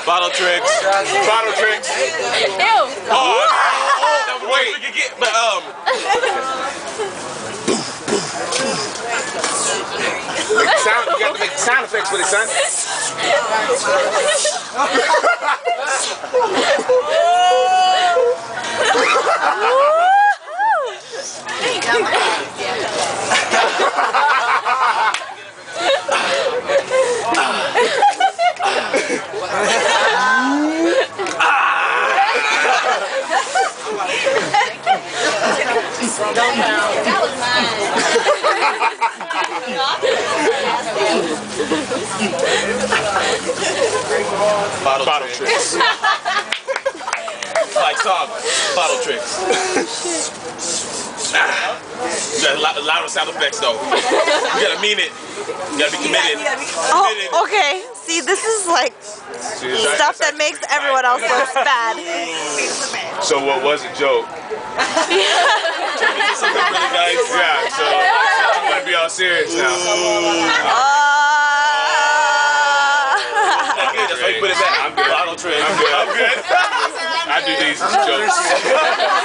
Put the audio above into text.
Bottle tricks. Bottle tricks. Ew. Oh, wait. But make the sound. You got to make the sound effects with it, son. That was mine. Bottle tricks. Like song. Bottle tricks. You got a lot of sound effects though. You gotta mean it. You gotta be committed. Oh, okay. See, this is like stuff that makes everyone else look bad. So what was a joke? Something really nice. Yeah, so you want to be all serious now. That's why you put it back. I'm good. Bottle trick. I'm good. I do these jokes.